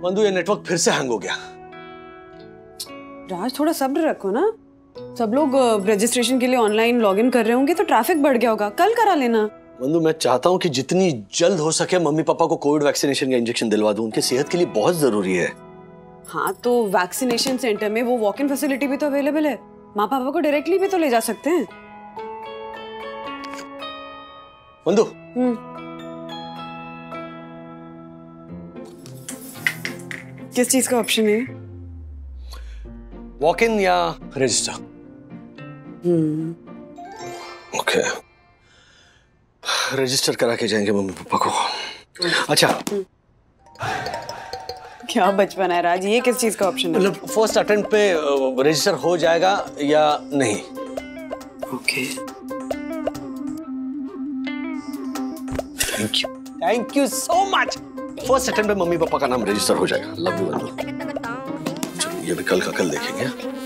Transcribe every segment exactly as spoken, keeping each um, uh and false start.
वंदु, ये नेटवर्क फिर से हैंग हो गया। राज, थोड़ा सब्र रखो ना। सब लोग रजिस्ट्रेशन के लिए ऑनलाइन लॉगिन कर रहे होंगे तो ट्रैफिक बढ़ गया होगा। कल करा लेना। वंदु, मैं चाहता हूँ कि जितनी जल्द हो सके मम्मी पापा को कोविड वैक्सीनेशन का इंजेक्शन दिलवा दूं। उनके सेहत के लिए बहुत जरूरी है। हाँ, तो वैक्सीनेशन सेंटर में वो वॉक इन फैसिलिटी भी तो अवेलेबल है। माँ पापा को डायरेक्टली भी तो ले जा सकते हैं। वंदु, किस चीज का ऑप्शन है? वॉक इन या रजिस्टर? हम्म ओके, रजिस्टर करा के जाएंगे मम्मी पापा को। अच्छा, क्या बचपन है राज, ये किस चीज का ऑप्शन है? मतलब फर्स्ट अटेम्प्ट पे रजिस्टर हो जाएगा या नहीं? Okay, thank you, thank you so much. First attempt पे मम्मी पापा का नाम रजिस्टर हो जाएगा। लव यू वंदु। चलो, ये भी कल का कल देखेंगे।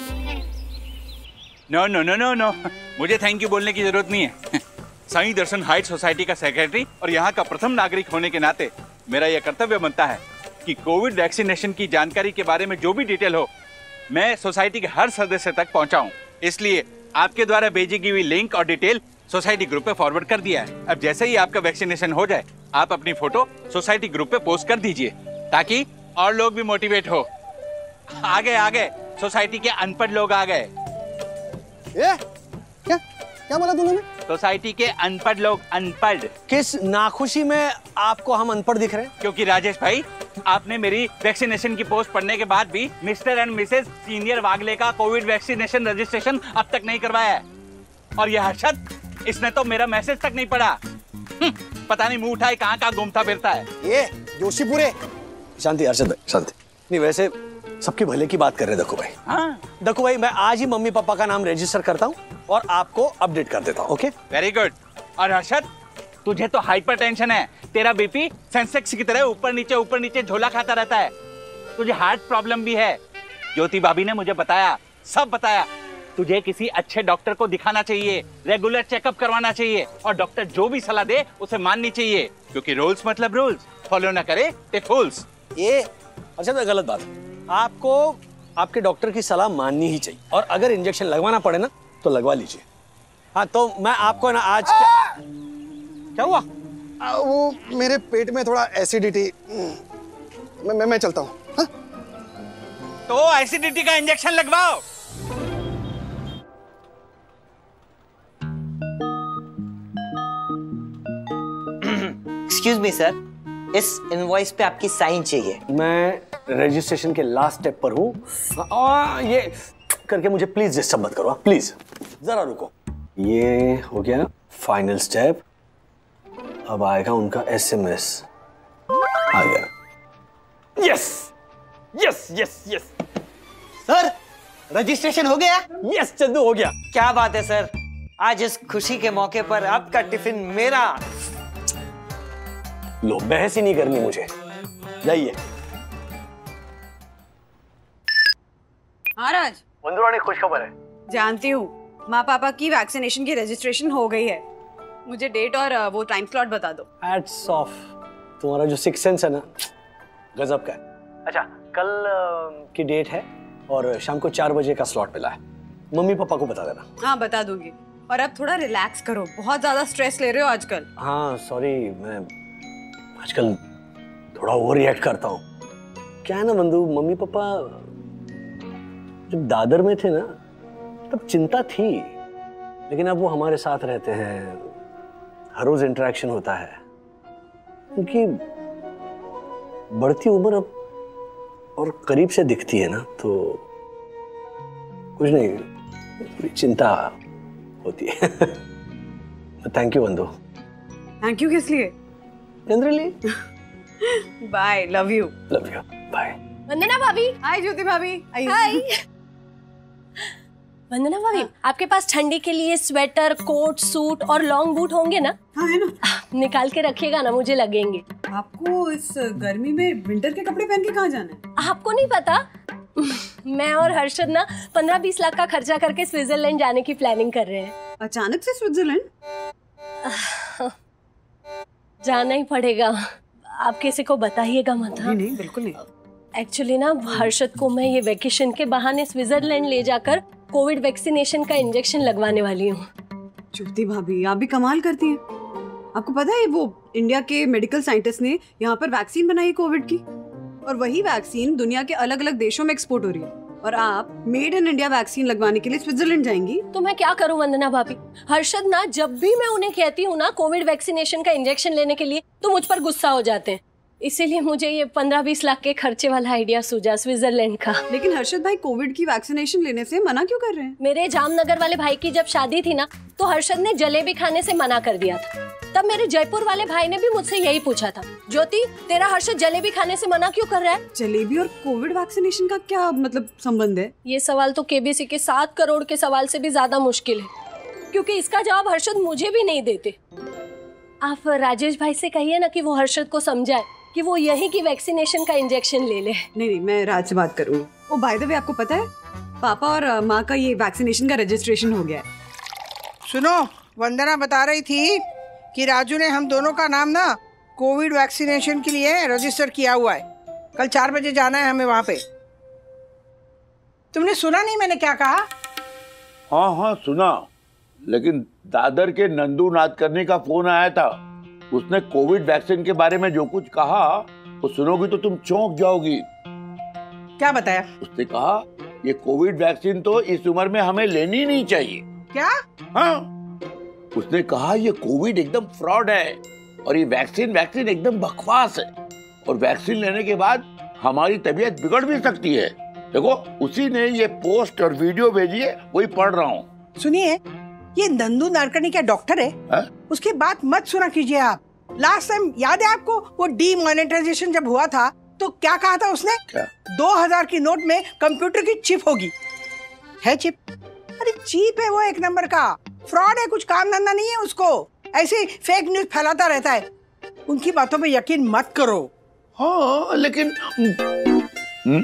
No no no no no, मुझे थैंक यू बोलने की जरूरत नहीं है। साईं दर्शन हाइट सोसाइटी का सेक्रेटरी और यहाँ का प्रथम नागरिक होने के नाते मेरा यह कर्तव्य बनता है कि कोविड वैक्सीनेशन की जानकारी के बारे में जो भी डिटेल हो मैं सोसाइटी के हर सदस्य तक पहुँचाऊँ। इसलिए आपके द्वारा भेजी गई हुई लिंक और डिटेल सोसाइटी ग्रुप पे फॉरवर्ड कर दिया है। अब जैसे ही आपका वैक्सीनेशन हो जाए आप अपनी फोटो सोसाइटी ग्रुप पे पोस्ट कर दीजिए ताकि और लोग भी मोटिवेट हो। आगे आगे सोसाइटी के अनपढ़ लोग आ गए। ए, क्या क्या बोला तूने? सोसाइटी के अनपढ़ लोग, अनपढ़। किस नाखुशी में आपको हम अनपढ़ दिख रहे हैं? क्योंकि राजेश भाई, आपने मेरी वैक्सीनेशन की पोस्ट पढ़ने के बाद भी mister and Mrs senior Wagle का कोविड वैक्सीनेशन रजिस्ट्रेशन अब तक नहीं करवाया है। और यह हर्षद, इसने तो मेरा मैसेज तक नहीं पढ़ा। पता नहीं मुंह उठाए कहाँ कहाँ घूमता फिरता है। ये जोशीपुरे। शांति हर्षद भाई, शांति। नहीं, वैसे सबके भले की बात कर रहे दक्कू भाई। हाँ दक्कू भाई, मैं आज ही मम्मी पापा का नाम रजिस्टर करता हूँ और आपको अपडेट कर देता हूँ। Okay, very good. और हर्षद, तुझे तो हाइपर टेंशन है। तेरा बीपी सेंसेक्स की तरह ऊपर नीचे ऊपर नीचे झोला खाता रहता है। तुझे हार्ट प्रॉब्लम भी है। ज्योति भाभी ने मुझे बताया, सब बताया। तुझे किसी अच्छे डॉक्टर को दिखाना चाहिए, रेगुलर चेकअप करवाना चाहिए और डॉक्टर जो भी सलाह दे उसे माननी चाहिए, क्योंकि रूल्स मतलब रूल्स, फॉलो ना करे ते फूल्स। ये अच्छा तो गलत बात है। आपको आपके डॉक्टर की सलाह माननी ही चाहिए और अगर इंजेक्शन लगवाना पड़े ना तो लगवा लीजिए। हाँ, तो मैं आपको ना आज क्या, क्या हुआ? आ, वो मेरे पेट में थोड़ा एसिडिटी। मैं मैं, मैं चलता हूँ। हाँ? तो एसिडिटी का इंजेक्शन लगवाओ। एक्सक्यूज मी सर, इस इनवॉइस पे आपकी साइन चाहिए। मैं रजिस्ट्रेशन के लास्ट स्टेप पर हूँ और ये करके मुझे प्लीज डिस्टर्ब मत करो, प्लीज जरा रुको। ये हो गया फाइनल स्टेप। अब आएगा उनका एसएमएस। आ गया। Yes yes yes yes sir, registration हो गया। यस चंदू, हो गया। क्या बात है सर, आज इस खुशी के मौके पर आपका टिफिन मेरा। लो, बहस ही नहीं करनी मुझे, जाइए। हाँ राज, वंदु रानी, खुश खबर है। जानती हूँ, माँ पापा की वैक्सीनेशन की रजिस्ट्रेशन हो गई है। मुझे डेट और वो टाइम स्लॉट बता दो। हैट्स ऑफ, तुम्हारा जो सिक्स सेंस है ना, गजब का है। अच्छा, कल की डेट है और शाम को चार बजे का स्लॉट मिला है। मम्मी पापा को बता देना। हाँ, बता दूंगी। और अब थोड़ा रिलैक्स करो, बहुत ज्यादा स्ट्रेस ले रहे हो आजकल। हाँ सॉरी, मैं आजकल थोड़ा ओवर रिएक्ट करता हूँ। क्या है ना वंदु, मम्मी पापा जब दादर में थे ना तब चिंता थी, लेकिन अब वो हमारे साथ रहते हैं, हर रोज इंटरेक्शन होता है। उनकी बढ़ती उम्र अब और करीब से दिखती है ना, तो कुछ नहीं, चिंता होती है। Thank you Vandu. Thank you किस लिए? Generally. Bye, love you. Love you, bye. Vandana भाभी। हाय ज्योति भाभी। हाय। वंदना भाभी, आपके पास ठंडी के लिए स्वेटर, कोट, सूट और लॉन्ग बूट होंगे ना? हाँ है ना। निकाल के रखिएगा ना, मुझे लगेंगे। आपको इस गर्मी में विंटर के कपड़े पहन के कहाँ जाना है? आपको नहीं पता? मैं और हर्षद ना पंद्रह बीस लाख का खर्चा करके स्विट्जरलैंड जाने की प्लानिंग कर रहे हैं। अचानक से स्विट्जरलैंड? जाना ही पड़ेगा। आप किसी को बताइएगा मत। नहीं नहीं, बिल्कुल नहीं। एक्चुअली ना हर्षद को मैं ये वेकेशन के बहाने स्विट्जरलैंड ले जाकर कोविड वैक्सीनेशन का इंजेक्शन लगवाने वाली हूँ। ज्योति भाभी आप भी कमाल करती हैं। आपको पता है वो इंडिया के मेडिकल साइंटिस्ट ने यहाँ पर वैक्सीन बनाई कोविड की, और वही वैक्सीन दुनिया के अलग अलग देशों में एक्सपोर्ट हो रही है, और आप मेड इन इंडिया वैक्सीन लगवाने के लिए स्विट्जरलैंड जाएंगी। तो मैं क्या करूं वंदना भाभी, हर्षद ना जब भी मैं उन्हें कहती हूँ ना कोविड वैक्सीनेशन का इंजेक्शन लेने के लिए तो मुझ पर गुस्सा हो जाते हैं। इसीलिए मुझे ये पंद्रह बीस लाख के खर्चे वाला आइडिया सूझा स्विट्जरलैंड का। लेकिन हर्षद भाई कोविड की वैक्सीनेशन लेने से मना क्यों कर रहे हैं? मेरे जामनगर वाले भाई की जब शादी थी ना तो हर्षद ने जलेबी खाने से मना कर दिया था। तब मेरे जयपुर वाले भाई ने भी मुझसे यही पूछा था, ज्योति तेरा हर्षद जलेबी खाने से मना क्यों कर रहा है? जलेबी और कोविड वैक्सीनेशन का क्या मतलब संबंध है? ये सवाल तो केबीसी के सात करोड़ के सवाल से भी ज्यादा मुश्किल है, क्योंकि इसका जवाब हर्षद मुझे भी नहीं देते। आप राजेश भाई से कहिए ना कि वो हर्षद को समझाए कि वो यही की वैक्सीनेशन का इंजेक्शन ले ले। नहीं नहीं मैं राज से बात करूँगी। ओ बाय द वे आपको पता है पापा और माँ का ये वैक्सीनेशन का रजिस्ट्रेशन हो गया है। सुनो, वंदना बता रही थी कि राजू ने हम दोनों का नाम ना कोविड वैक्सीनेशन के लिए रजिस्टर किया हुआ है। कल चार बजे जाना है हमें वहाँ पे। तुमने सुना नहीं मैंने क्या कहा? हाँ हाँ सुना, लेकिन दादर के नंदू नाद करने का फोन आया था। उसने कोविड वैक्सीन के बारे में जो कुछ कहा वो सुनोगी तो तुम चौंक जाओगी। क्या बताया? उसने कहा ये कोविड वैक्सीन तो इस उम्र में हमें लेनी नहीं चाहिए। क्या? हाँ, उसने कहा ये कोविड एकदम फ्रॉड है और ये वैक्सीन वैक्सीन एकदम बकवास है, और वैक्सीन लेने के बाद हमारी तबीयत बिगड़ भी सकती है। देखो उसी ने ये पोस्ट और वीडियो भेजी है, वही पढ़ रहा हूँ। सुनिए, ये नंदू नाडकर्णी क्या डॉक्टर है? है? उसकी बात मत सुना कीजिए आप। लास्ट टाइम याद है आपको वो डीमोनेटाइजेशन जब हुआ था तो क्या कहा था उसने? क्या? दो हजार की नोट में कंप्यूटर की चिप होगी। है चिप? अरे चिप है वो, एक नंबर का फ्रॉड है, कुछ काम धंधा नहीं है उसको, ऐसे फेक न्यूज फैलाता रहता है। उनकी बातों पे यकीन मत करो। हाँ लेकिन हुँ?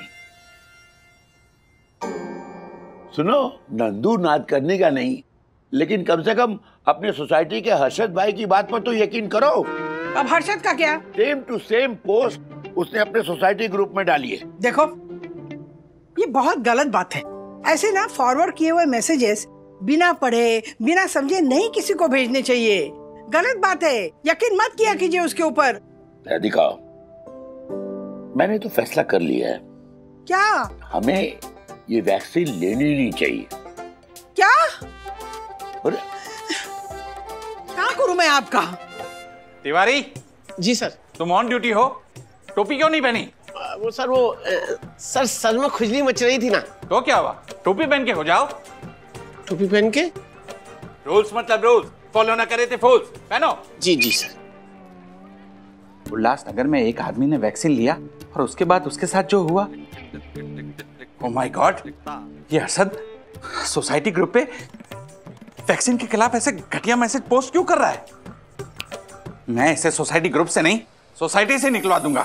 सुनो, नंदू नाद करने का नहीं, लेकिन कम से कम अपने सोसाइटी के हर्षद भाई की बात पर तो यकीन करो। अब हर्षद का क्या? सेम टू सेम पोस्ट उसने अपने सोसाइटी ग्रुप में डाली है। देखो ये बहुत गलत बात है। ऐसे ना फॉरवर्ड किए हुए मैसेजेस बिना पढ़े बिना समझे नहीं किसी को भेजने चाहिए। गलत बात है, यकीन मत किया कीजिए उसके ऊपर। राधिका, मैंने तो फैसला कर लिया है। क्या? हमें ये वैक्सीन लेनी नहीं चाहिए। क्या? अरे क्या करूं मैं आपका? तिवारी जी सर। तुम ऑन ड्यूटी हो, टोपी क्यों नहीं पहनी? वो सर वो ए, सर सर में खुजली मच रही थी ना। तो क्या हुआ, टोपी पहन के हो जाओ। टोपी पहन के? रूल्स मतलब रूल्स, फॉलो ना करे थे फूल्स। पहनो। जी जी सर। उल्लासनगर में एक आदमी ने वैक्सीन लिया और उसके बाद उसके साथ जो हुआ, ओह माय गॉड, ये हर्षद सोसाइटी ग्रुप पे वैक्सीन के खिलाफ ऐसे घटिया मैसेज पोस्ट क्यों कर रहा है? मैं इसे सोसाइटी ग्रुप से नहीं, सोसाइटी से निकलवा दूंगा।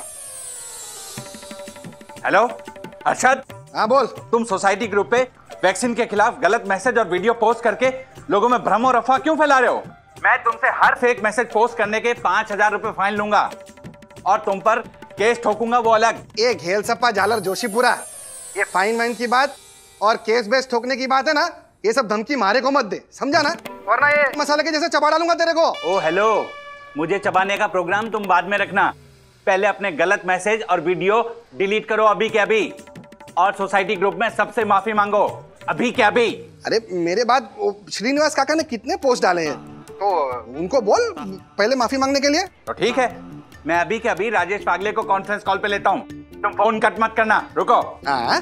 हेलो हर्षद। हाँ बोल। तुम सोसाइटी ग्रुप पे वैक्सीन के खिलाफ गलत मैसेज और वीडियो पोस्ट करके लोगों में भ्रम और अफवाह क्यों फैला रहे हो? मैं तुमसे हर फेक मैसेज पोस्ट करने के पांच हजार रुपए फाइन लूंगा और तुम पर केस ठोकूंगा, वो अलग। ये घेल सप्पा झालर जोशीपुरा, ये फाइन वाइन की बात और केस बेस ठोकने की बात है ना, ये सब धमकी मारे को मत दे, समझा ना, वरना ये मसाले के जैसे चबा डालूंगा तेरे को। ओ हेलो, मुझे चबाने का प्रोग्राम तुम बाद में रखना, पहले अपने गलत मैसेज और वीडियो डिलीट करो अभी के अभी, और सोसाइटी ग्रुप में सबसे माफी मांगो अभी के अभी। अरे मेरे बाद श्रीनिवास काका ने कितने पोस्ट डाले हैं, तो उनको बोल पहले माफी मांगने के लिए। तो ठीक है, मैं अभी के अभी राजेश वागले को कॉन्फ्रेंस कॉल पे लेता हूँ, तुम फोन कट मत करना। रुको। हाँ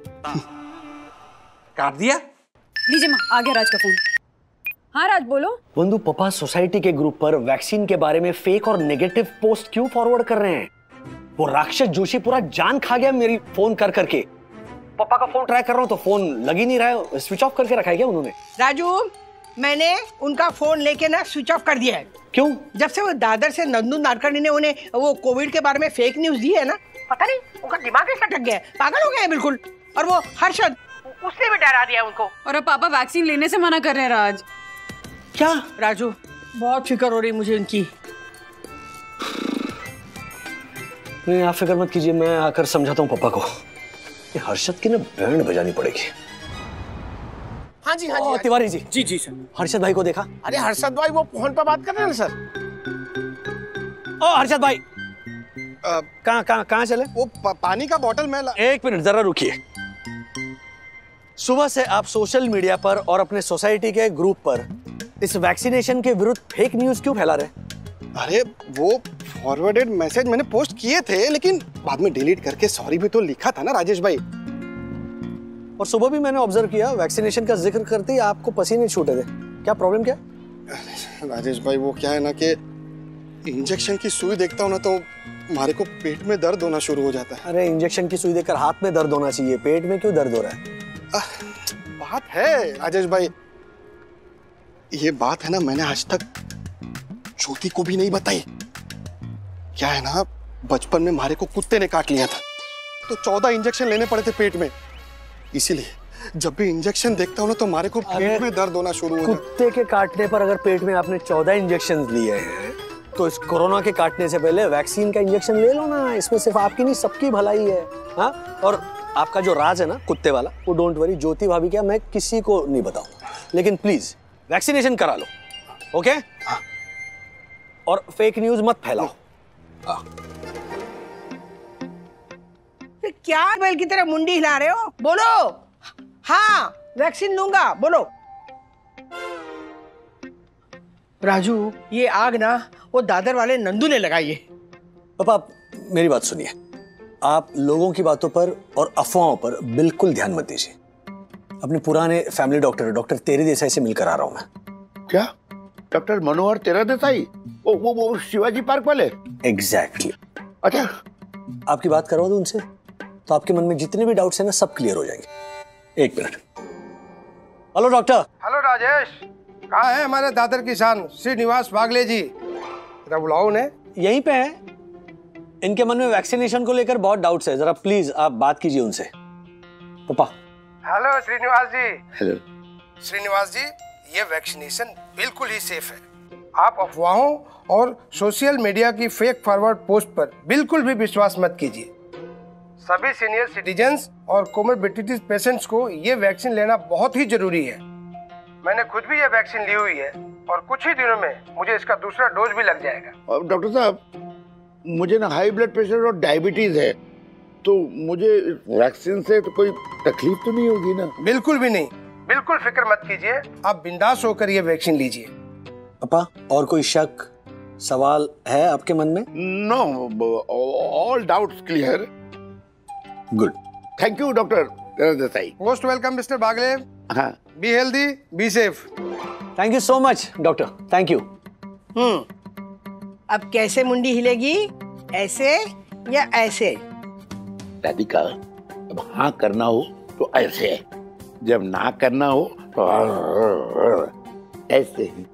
काट दिया? लीजिए माँ, आ गया राज का फोन। हाँ राज बोलो। वंदू, पापा सोसाइटी के ग्रुप पर वैक्सीन के बारे में फेक और नेगेटिव पोस्ट क्यों फॉरवर्ड कर रहे हैं? वो राक्षस जोशी पूरा जान खा गया मेरी फोन कर करके। पापा का फोन ट्राई कर रहा हूँ तो फोन लग ही नहीं रहा है, स्विच ऑफ करके रखा है क्या उन्होंने? राजू, मैंने उनका फोन लेके ना स्विच ऑफ कर दिया है। क्यों? जब से वो दादर से नंदू नाडकर्णी ने उन्हें वो कोविड के बारे में फेक न्यूज दी है ना, पता नहीं उनका दिमाग ही खटक गया है, पागल हो गया है बिल्कुल। और वो हर्षद, उसने भी डरा दिया उनको। और अब पापा वैक्सीन लेने से मना कर रहे हैं राज। क्या? राजू, बहुत फिक्र हो रही मुझे उनकी। नहीं आप फिक्र मत कीजिए, मैं आकर समझाता हूँ पापा को। ये हर्षद की ना बैंड बजानी पड़ेगी। हाँ जी हाँ जी, हाँ जी तिवारी जी। जी जी सर। हर्षद भाई को देखा? अरे हर्षद भाई वो फोन पर बात कर रहे हैं ना सर। ओ हर्षद भाई कहाँ कहाँ कहाँ चले? वो प, पानी का बोतल में ला... एक मिनट जरा रुकिए। सुबह से आप सोशल मीडिया पर और अपने सोसाइटी के ग्रुप पर इस वैक्सीनेशन के विरुद्ध फेक न्यूज क्यों फैला रहे? अरे वो फॉरवर्डेड मैसेज मैंने पोस्ट किए थे, लेकिन बाद में डिलीट करके सॉरी भी तो लिखा था ना राजेश भाई। और सुबह भी मैंने ऑब्जर्व किया वैक्सीनेशन का जिक्र करते ही आपको पसीने छूटे थे। क्या प्रॉब्लम क्या? राजेश भाई वो क्या है ना कि इंजेक्शन की सुई देखता हूँ ना तो हमारे को पेट में दर्द होना शुरू हो जाता है। अरे इंजेक्शन की सुई देखकर हाथ में दर्द होना चाहिए, पेट में क्यों दर्द हो रहा है? आ, बात है राजेश भाई, ये बात है ना मैंने आज तक ज्योति को भी नहीं बताई। क्या है ना, बचपन में हमारे को कुत्ते ने काट लिया था तो चौदह इंजेक्शन लेने पड़े थे पेट में, इसीलिए जब भी इंजेक्शन देखता हूँ ना तो हमारे को पेट में दर्द होना शुरू हो। कुत्ते के काटने पर अगर पेट में आपने चौदह इंजेक्शन लिए हैं तो इस कोरोना के काटने से पहले वैक्सीन का इंजेक्शन ले लो ना। इसमें सिर्फ आपकी नहीं सबकी भलाई है। हाँ, और आपका जो राज है ना कुत्ते वाला, वो डोंट वरी, ज्योति भाभी क्या मैं किसी को नहीं बताऊंगा, लेकिन प्लीज वैक्सीनेशन करा लो, ओके? हाँ। और फेक न्यूज मत फैलाओ। हाँ। क्या बैल की तरह मुंडी हिला रहे हो? बोलो। हाँ वैक्सीन लूंगा, बोलो। राजू ये आग ना वो दादर वाले नंदू ने लगाई है। पापा आप मेरी बात सुनिए, आप लोगों की बातों पर और अफवाहों पर बिल्कुल ध्यान मत दीजिए। अपने पुराने फैमिली डॉक्टर डॉक्टर तेरे देसाई से मिलकर आ रहा हूं मैं। क्या? डॉक्टर मनोहर तेरा देसाई? वो वो वो शिवाजी पार्क वाले? Exactly exactly. अच्छा आपकी बात करवा दूं उनसे तो आपके मन में जितने भी डाउट्स हैं ना सब क्लियर हो जाएंगे। एक minute. Hello doctor. Hello Rajesh, कहाँ है हमारे दादर किसान श्रीनिवास वागले जी? जरा बुलाओ उन्हें। यहीं पे है। इनके मन में वैक्सीनेशन को लेकर बहुत डाउट्स है, जरा प्लीज आप बात कीजिए उनसे। Papa. Hello Srinivas ji. Hello Srinivas ji, ये वैक्सीनेशन बिल्कुल ही सेफ है। आप अफवाहों और सोशल मीडिया की फेक फॉरवर्ड पोस्ट पर बिल्कुल भी विश्वास मत कीजिए। सभी सीनियर सिटीजन्स और कोमोर्बिडिटीज पेशेंट्स को ये वैक्सीन लेना बहुत ही जरूरी है। मैंने खुद भी ये वैक्सीन ली हुई है और कुछ ही दिनों में मुझे इसका दूसरा डोज भी लग जाएगा। डॉक्टर साहब, मुझे ना हाई ब्लड प्रेशर और डायबिटीज है, तो मुझे वैक्सीन से तो कोई तकलीफ तो नहीं होगी ना? बिल्कुल भी नहीं, बिल्कुल फिक्र मत कीजिए, आप बिंदास होकर ये वैक्सीन लीजिए। पापा और कोई शक सवाल है आपके मन में? No, all doubts clear. Good, thank you doctor Desai. Most welcome mister Bagle. हाँ, be healthy, be safe. Thank you so much doctor, thank you. Hmm अब कैसे मुंडी हिलेगी, ऐसे या ऐसे? राधिका, अब हाँ करना हो तो ऐसे, जब ना करना हो तो ऐसे ही।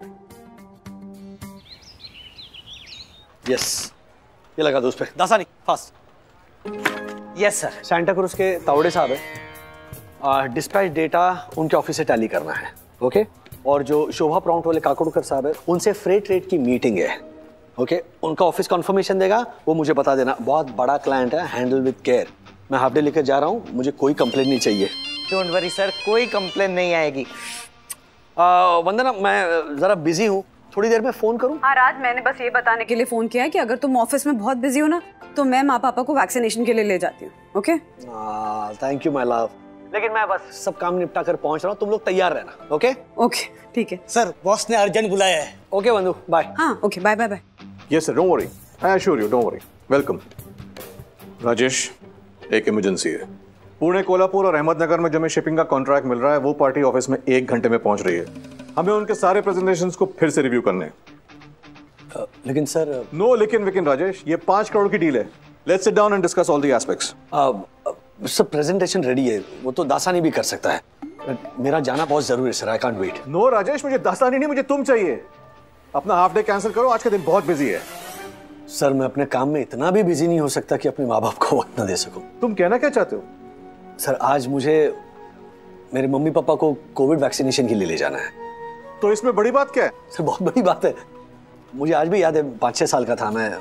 यस, ये लगा दो उस पे। Dasani fast. Yes sir. Santacruz के तावड़े साहब है, डिस्पैच डेटा उनके ऑफिस से टैली करना है, ओके? और जो शोभा प्रॉम्प्ट वाले काकोडकर साहब है, उनसे फ्रेट रेट की मीटिंग है, ओके? उनका ऑफिस कंफर्मेशन देगा, वो मुझे बता देना। बहुत बड़ा क्लाइंट है, हैंडल विद केयर। मैं हाफ डे लेकर जा रहा हूँ, मुझे कोई कंप्लेंट नहीं चाहिए। डोंट वरी सर, कोई कंप्लेंट नहीं आएगी। आ, वंदना मैं जरा बिजी हूँ, थोड़ी देर में फोन करूँ? हाँ राज, मैंने बस ये बताने के लिए फोन किया है कि अगर तुम ऑफिस में बहुत बिजी हो ना तो मैं माँ पापा को वैक्सीनेशन के लिए ले जाती हूँ, okay? Thank you my love, लेकिन मैं बस सब काम निपटा कर पहुंच रहा हूँ, तुम लोग तैयार रहना, ओके? ओके ठीक है सर, बॉस ने अर्जेंट बुलाया है। ओके बंधु, बाय। हाँ okay, bye bye bye. Yes sir, don't worry. I assure you, don't worry. Welcome. Rajesh, एक इमरजेंसी है। पुणे, कोल्हापुर और अहमदनगर में जो हमें शिपिंग का कॉन्ट्रैक्ट मिल रहा है, वो पार्टी ऑफिस में एक घंटे में पहुंच रही है। हमें उनके सारे प्रेजेंटेशंस को फिर से रिव्यू करने हैं। uh, लेकिन सर नो लेकिन विकिन राजेश, ये पांच करोड़ की डील है। Let's sit down and discuss all the aspects. Sir presentation ready है, वो तो दासानी भी कर सकता है। मेरा जाना बहुत जरूरी है sir, I can't wait. No Rajesh, मुझे दासानी नहीं, मुझे तुम चाहिए। अपना हाफ डे कैंसिल करो, आज का दिन बहुत बिजी है। सर मैं अपने काम में इतना भी बिजी नहीं हो सकता कि अपने माँ बाप को वक्त न दे सकूं। तुम कहना क्या चाहते हो? सर आज मुझे मेरे मम्मी पापा को कोविड वैक्सीनेशन के लिए ले जाना है। तो इसमें बड़ी बात क्या है? सर बहुत बड़ी बात है, मुझे आज भी याद है, पाँच छह साल का था मैं,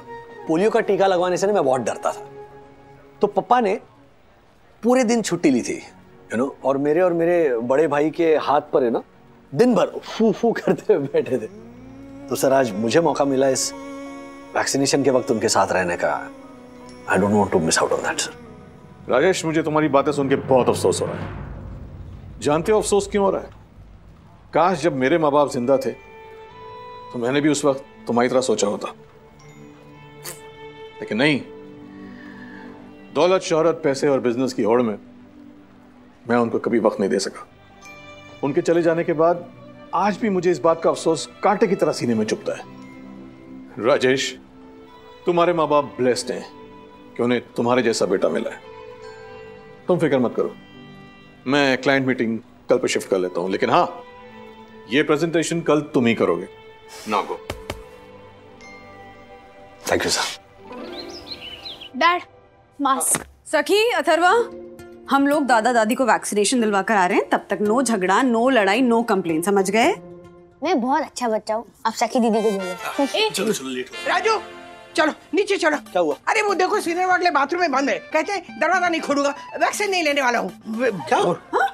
पोलियो का टीका लगवाने से ना मैं बहुत डरता था, तो पापा ने पूरे दिन छुट्टी ली थी, यू नो, और मेरे और मेरे बड़े भाई के हाथ पर है ना दिन भर फू फू करते हुए बैठे थे। तो सर आज मुझे मौका मिला इस वैक्सीनेशन के वक्त उनके साथ रहने का। I don't want to miss out on that sir. Rajesh, मुझे तुम्हारी बातें सुन के बहुत अफसोस हो रहा है। जानते हो अफसोस क्यों हो रहा है? काश जब मेरे माँ बाप जिंदा थे तो मैंने भी उस वक्त तुम्हारी तरह सोचा होता, लेकिन नहीं। दौलत, शोहरत, पैसे और बिजनेस की होड़ में मैं उनको कभी वक्त नहीं दे सका। उनके चले जाने के बाद आज भी मुझे इस बात का अफसोस कांटे की तरह सीने में चुभता है। राजेश, तुम्हारे माँ बाप ब्लेस्ड हैं कि उन्हें तुम्हारे जैसा बेटा मिला है। तुम फिक्र मत करो, मैं क्लाइंट मीटिंग कल पे शिफ्ट कर लेता हूं, लेकिन हाँ, ये प्रेजेंटेशन कल तुम ही करोगे। ना गो। Thank you sir. Dad, mask. Sakhi, Atharva, हम लोग दादा दादी को वैक्सीनेशन दिलवा कर आ रहे हैं। तब तक नो झगड़ा, नो लड़ाई, नो कंप्लेन, समझ गए? मैं बहुत अच्छा बच्चा हूँ, आप सखी दीदी को बोलो। चलो चलो, लेट हो। राजू, चलो नीचे चलो। क्या हुआ? अरे वो देखो, सीनियर वागले बाथरूम में बंद है, कहते हैं दरवाजा नहीं खोलूंगा, वैक्सीन नहीं लेने वाला हूँ। क्या हुआ?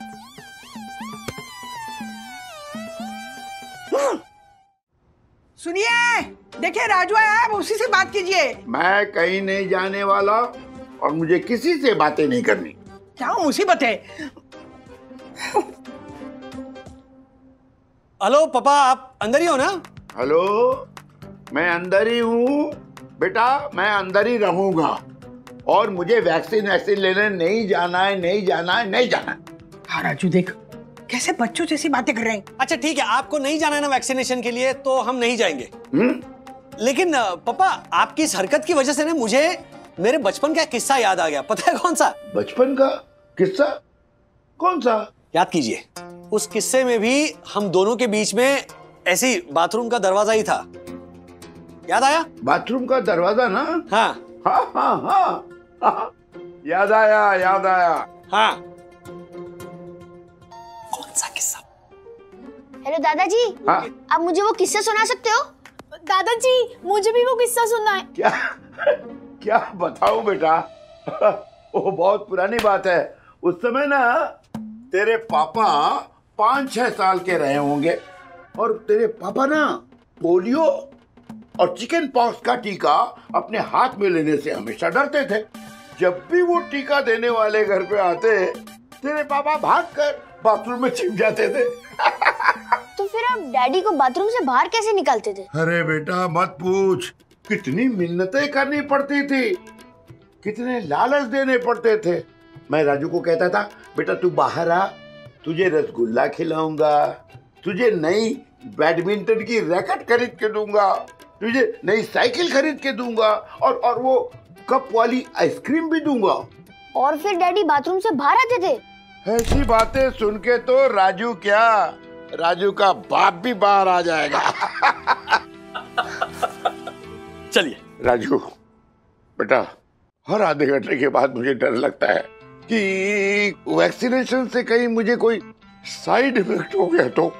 सुनिए, देखिए राजू आया है, उसी से बात कीजिए। मैं कहीं नहीं जाने वाला और मुझे किसी से बातें नहीं करनी। क्या मुसीबत है? हेलो पापा, आप अंदर ही हो ना? हेलो, मैं अंदर ही हूँ बेटा, मैं अंदर ही रहूंगा और मुझे वैक्सीन वैक्सीन लेने नहीं जाना है, नहीं जाना है, नहीं जाना है। हाँ राजू, देख कैसे बच्चों जैसी बातें कर रहे हैं। अच्छा ठीक है, आपको नहीं जाना है ना वैक्सीनेशन के लिए, तो हम नहीं जाएंगे। हुँ? लेकिन पापा, आपकी इस हरकत की वजह से ना मुझे मेरे बचपन का किस्सा याद आ गया। पता है कौन सा? बचपन का किस्सा? कौन सा? याद कीजिए, उस किस्से में भी हम दोनों के बीच में ऐसी बाथरूम का दरवाजा ही था। याद आया? बाथरूम का दरवाजा ना? हाँ हाँ हाँ हाँ, हाँ। याद आया, याद आया। हाँ। कौन सा किस्सा? हेलो दादाजी, हाँ? आप मुझे वो किस्सा सुना सकते हो? दादाजी, मुझे भी वो किस्सा सुनना है। क्या क्या बताऊं बेटा? वो बहुत पुरानी बात है। उस समय ना तेरे पापा पांच छह साल के रहे होंगे और तेरे पापा ना पोलियो और चिकन पॉक्स का टीका अपने हाथ में लेने से हमेशा डरते थे। जब भी वो टीका देने वाले घर पे आते, तेरे पापा भागकर बाथरूम में छिप जाते थे। तो फिर आप डैडी को बाथरूम से बाहर कैसे निकालते थे? अरे बेटा मत पूछ, कितनी मिन्नतें करनी पड़ती थी, कितने लालच देने पड़ते थे। मैं राजू को कहता था, बेटा तू बाहर आ, तुझे रसगुल्ला खिलाऊंगा, तुझे नई बैडमिंटन की रैकेट खरीद के दूंगा, तुझे नई साइकिल खरीद के दूंगा और और वो कप वाली आइसक्रीम भी दूंगा। और फिर डैडी बाथरूम से बाहर आते थे? ऐसी बातें सुन के तो राजू क्या, राजू का बाप भी बाहर आ जाएगा। चलिए राजू बेटा, हर आधे घंटे के बाद मुझे डर लगता है कि वैक्सीनेशन से कहीं मुझे कोई साइड इफेक्ट हो गया तो।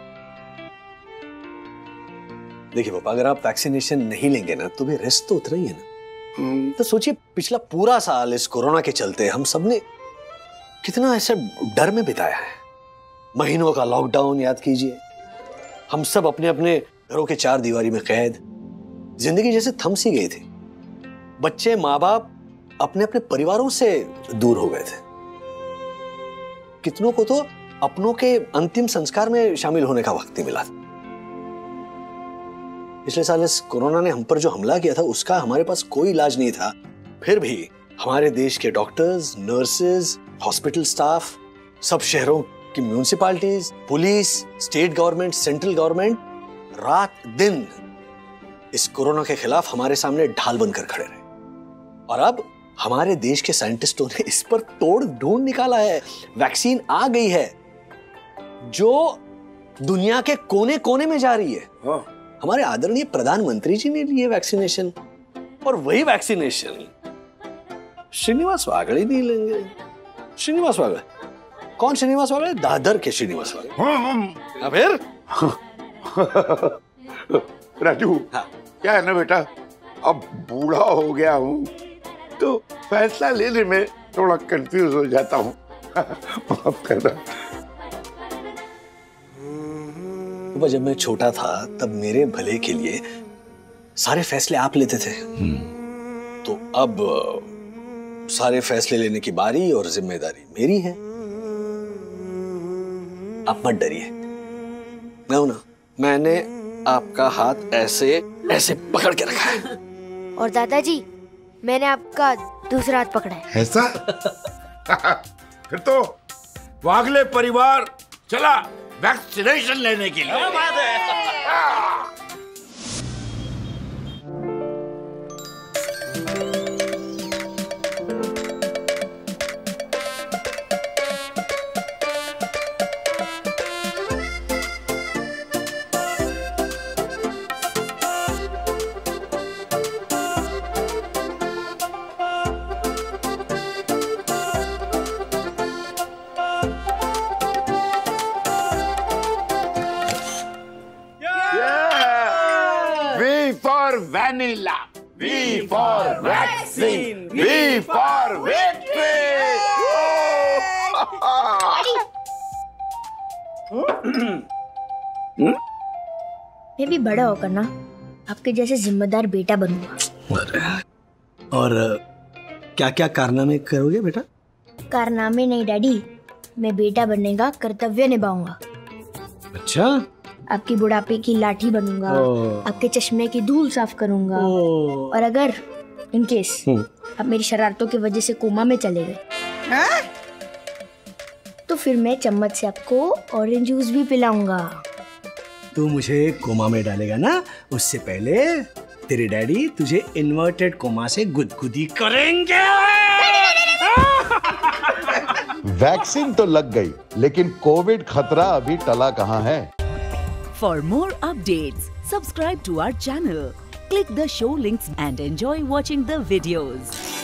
देखिए पापा, अगर आप वैक्सीनेशन नहीं लेंगे ना तो भी रिस्क तो उतना ही है ना। तो सोचिए, पिछला पूरा साल इस कोरोना के चलते हम सबने कितना ऐसे डर में बिताया है। महीनों का लॉकडाउन याद कीजिए, हम सब अपने अपने घरों के चार दीवारी में कैद, जिंदगी जैसे थम सी गई थी। बच्चे, माँ बाप अपने अपने परिवारों से दूर हो गए थे। कितनों को तो अपनों के अंतिम संस्कार में शामिल होने का वक्त नहीं मिला था। पिछले साल इस कोरोना ने हम पर जो हमला किया था उसका हमारे पास कोई इलाज नहीं था। फिर भी हमारे देश के डॉक्टर्स, नर्सेज, हॉस्पिटल स्टाफ, सब शहरों की municipalities, police, state government, central government रात दिन इस कोरोना के खिलाफ हमारे सामने ढाल बनकर खड़े रहे। और अब हमारे देश के साइंटिस्टों ने इस पर तोड़ ढूंढ निकाला है। वैक्सीन आ गई है जो दुनिया के कोने कोने में जा रही है। हाँ। हमारे आदरणीय प्रधानमंत्री जी ने लिए वैक्सीनेशन, और वही वैक्सीनेशन श्रीनिवास वागले ही नहीं लेंगे। श्रीनिवास वागले कौन? श्रीनिवास वागले दादर के श्रीनिवास वागले। फिर राजू, हाँ। क्या है ना बेटा, अब बूढ़ा हो गया हूँ तो फैसला लेने में थोड़ा कंफ्यूज हो जाता हूँ। माफ करना। जब मैं छोटा था तब मेरे भले के लिए सारे फैसले आप लेते थे, तो अब सारे फैसले लेने की बारी और जिम्मेदारी मेरी है। आप मत डरिए, मैं हूं ना। मैंने आपका हाथ ऐसे ऐसे पकड़ के रखा है। और दादाजी, मैंने आपका दूसरा हाथ पकड़ा है। ऐसा? फिर तो वागले परिवार चला वैक्सीनेशन लेने के लिए। Vanilla, V for vaccine, V for victory. मैं भी बड़ा होकर ना आपके जैसे जिम्मेदार बेटा बनूंगा। और क्या क्या कारनामे करोगे बेटा? कारनामे नहीं डैडी, मैं बेटा बनने का कर्तव्य निभाऊंगा। अच्छा? आपकी बुढ़ापे की लाठी बनूंगा, आपके चश्मे की धूल साफ करूंगा, और अगर इन केस आप मेरी शरारतों की वजह से कोमा में चले गए तो फिर मैं चम्मच से आपको ऑरेंज जूस भी पिलाऊंगा। तू मुझे कोमा में डालेगा ना, उससे पहले तेरे डैडी तुझे इन्वर्टेड कोमा से गुदगुदी करेंगे। वैक्सीन तो लग गई, लेकिन कोविड खतरा अभी टला कहाँ है? For more updates, subscribe to our channel, click the show links and enjoy watching the videos.